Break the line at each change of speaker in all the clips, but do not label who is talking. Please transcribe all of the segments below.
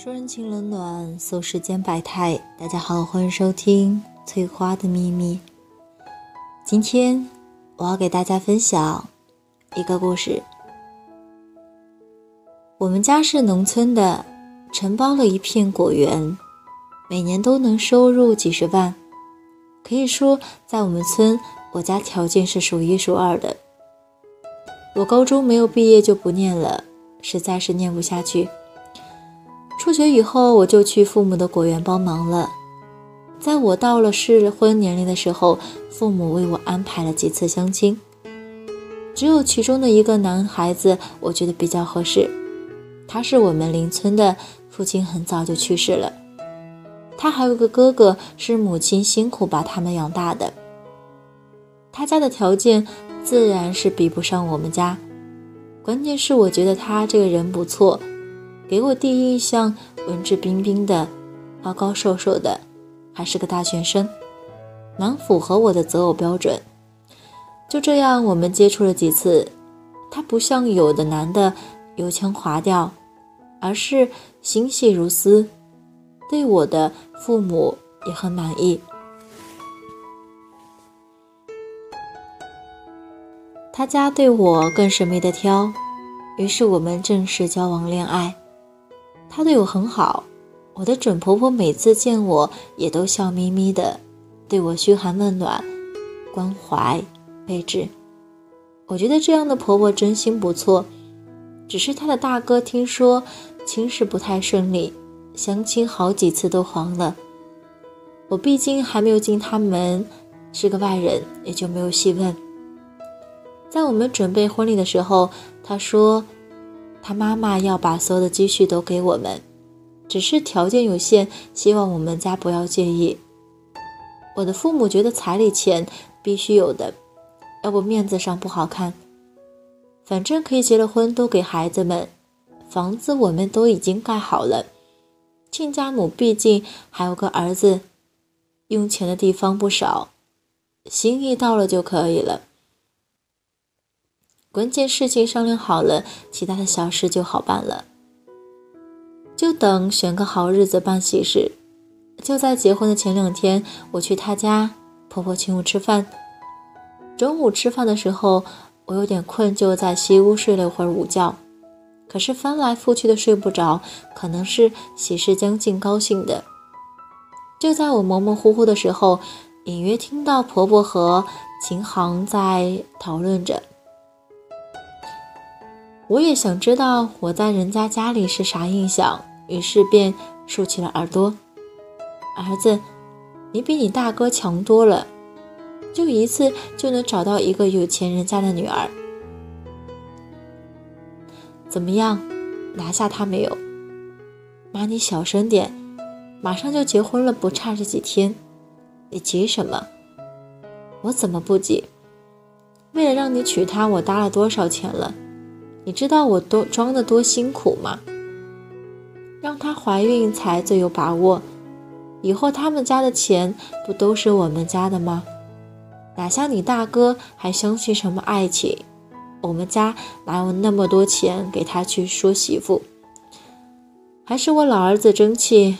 说人情冷暖，诉世间百态。大家好，欢迎收听翠花的秘密。今天我要给大家分享一个故事。我们家是农村的，承包了一片果园，每年都能收入几十万。可以说在我们村，我家条件是数一数二的。我高中没有毕业就不念了，实在是念不下去。辍学以后，我就去父母的果园帮忙了。在我到了适婚年龄的时候，父母为我安排了几次相亲，只有其中的一个男孩子我觉得比较合适。他是我们邻村的，父亲很早就去世了。他还有个哥哥，是母亲辛苦把他们养大的。他家的条件自然是比不上我们家，关键是我觉得他这个人不错，给我第一印象文质彬彬的，高高瘦瘦的，还是个大学生，蛮符合我的择偶标准。就这样我们接触了几次，他不像有的男的油腔滑调，而是心细如丝，对我的父母也很满意。他家对我更是没得挑，于是我们正式交往恋爱。她对我很好，我的准婆婆每次见我也都笑眯眯的，对我嘘寒问暖，关怀备至。我觉得这样的婆婆真心不错，只是她的大哥听说亲事不太顺利，相亲好几次都黄了。我毕竟还没有进他门，是个外人，也就没有细问。在我们准备婚礼的时候，她说他妈妈要把所有的积蓄都给我们，只是条件有限，希望我们家不要介意。我的父母觉得彩礼钱必须有的，要不面子上不好看。反正可以结了婚都给孩子们，房子我们都已经盖好了。亲家母毕竟还有个儿子，用钱的地方不少，心意到了就可以了。关键事情商量好了，其他的小事就好办了。就等选个好日子办喜事。就在结婚的前2天，我去她家，婆婆请我吃饭。中午吃饭的时候，我有点困，就在西屋睡了会儿午觉。可是翻来覆去的睡不着，可能是喜事将近高兴的。就在我模模糊糊的时候，隐约听到婆婆和秦航在讨论着。我也想知道我在人家家里是啥印象，于是便竖起了耳朵。儿子，你比你大哥强多了，就一次就能找到一个有钱人家的女儿。怎么样，拿下他没有？妈，你小声点，马上就结婚了，不差这几天，你急什么？我怎么不急？为了让你娶她，我搭了多少钱了？你知道我装得多辛苦吗？让她怀孕才最有把握，以后他们家的钱不都是我们家的吗？哪像你大哥还相信什么爱情？我们家哪有那么多钱给他去说媳妇？还是我老儿子争气。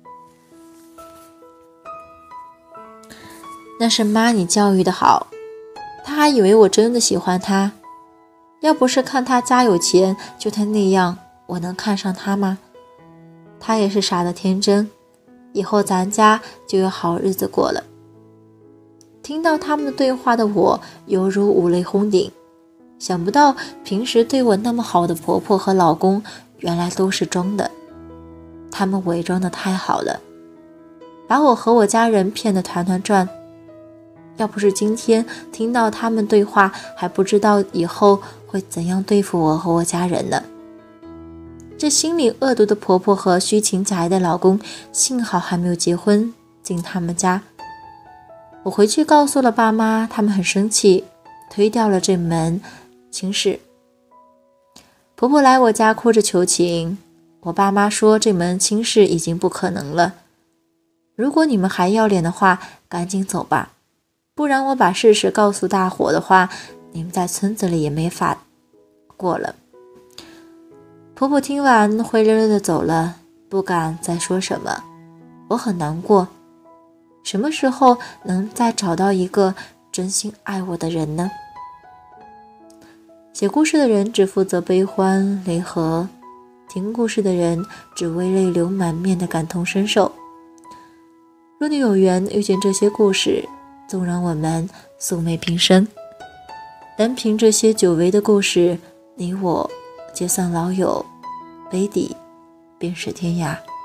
那是妈你教育的好，他还以为我真的喜欢他。要不是看他家有钱，就他那样，我能看上他吗？他也是傻的天真，以后咱家就有好日子过了。听到他们的对话的我，犹如五雷轰顶，想不到平时对我那么好的婆婆和老公，原来都是装的。他们伪装得太好了，把我和我家人骗得团团转。要不是今天听到他们对话，还不知道以后会怎样对付我和我家人呢。这心里恶毒的婆婆和虚情假意的老公，幸好还没有结婚进他们家。我回去告诉了爸妈，他们很生气，推掉了这门亲事。婆婆来我家哭着求情，我爸妈说这门亲事已经不可能了，如果你们还要脸的话，赶紧走吧，不然我把事实告诉大伙的话，你们在村子里也没法过了。婆婆听完灰溜溜的走了， 不敢再说什么，我很难过。什么时候能再找到一个真心爱我的人呢？写故事的人只负责悲欢离合，听故事的人只为泪流满面的感同身受。若你有缘遇见这些故事，纵然我们素昧平生，单凭这些久违的故事，你我结算老友，杯底便是天涯。